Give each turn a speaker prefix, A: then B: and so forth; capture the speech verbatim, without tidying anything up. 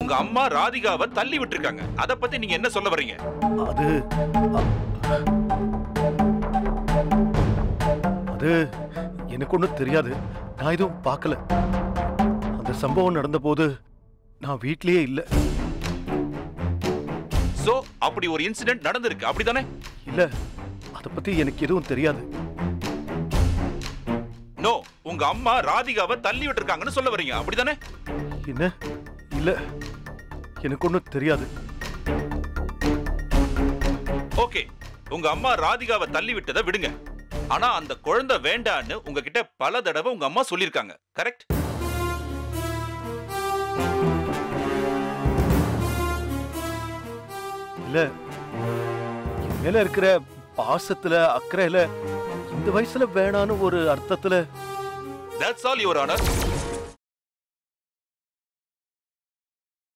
A: உங்க அம்மா ராதிகாவை தள்ளி விட்டுருக்காங்க. அத பத்தி நீங்க என்ன சொல்ல வர்றீங்க?
B: அது அது எனக்கு ஒன்றும் தெரியாது. நான் எதுவும் பார்க்கல. அந்த சம்பவம் நடந்த போது நான் வீட்லயே இல்ல.
A: சோ அப்படி ஒரு இன்சிடென்ட் நடந்திருக்கு, அப்படிதானே?
B: இல்ல, அத பத்தி எனக்கு எதுவும் தெரியாது.
A: நோ, உங்க அம்மா ராதிகாவை தள்ளி விட்டுருக்காங்கன்னு சொல்ல வர்றீங்க, அப்படிதானே?
B: என்ன? இல்ல, எனக்கு ஒன்றும் தெரியாது.
A: ஓகே, உங்க அம்மா ராதிகாவை தள்ளி விட்டதை விடுங்க. ஆனா அந்த குழந்தை வேண்டான்னு உங்ககிட்ட பல தடவை உங்க அம்மா சொல்லிருக்காங்க, கரெக்ட்?
B: இல்ல, என் மேல இருக்கிற பாசத்துல அக்கறையில இந்த வயசுல வேணான்னு ஒரு அர்த்தத்துல.
A: That's all, Your Honor.